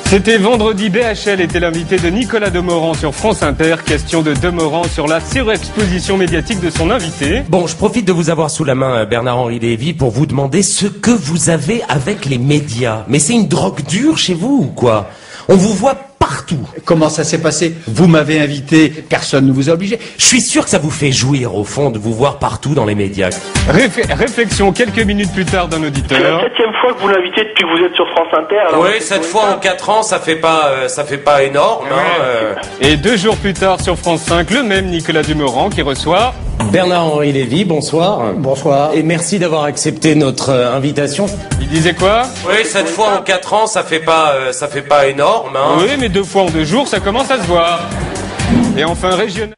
C'était vendredi, BHL était l'invité de Nicolas Demorand sur France Inter. Question de Demorand sur la surexposition médiatique de son invité. Bon, je profite de vous avoir sous la main, Bernard-Henri Lévy, pour vous demander ce que vous avez avec les médias. Mais c'est une drogue dure chez vous ou quoi? On vous voit partout. Comment ça s'est passé? Vous m'avez invité, personne ne vous a obligé. Je suis sûr que ça vous fait jouir, au fond, de vous voir partout dans les médias. Réflexion quelques minutes plus tard d'un auditeur. C'est la 7e fois que vous l'invitez depuis que vous êtes sur France Inter. Alors Oui, 7 fois en 4 ans, ça fait pas énorme. Hein, Et 2 jours plus tard sur France 5, le même Nicolas Demorand qui reçoit... Bernard-Henri Lévy, bonsoir. Bonsoir. Et merci d'avoir accepté notre invitation. Il disait quoi? Oui, 7 fois en 4 ans, ça fait pas énorme. Hein. Oui, mais 2 fois en 2 jours, ça commence à se voir. Et enfin, régional...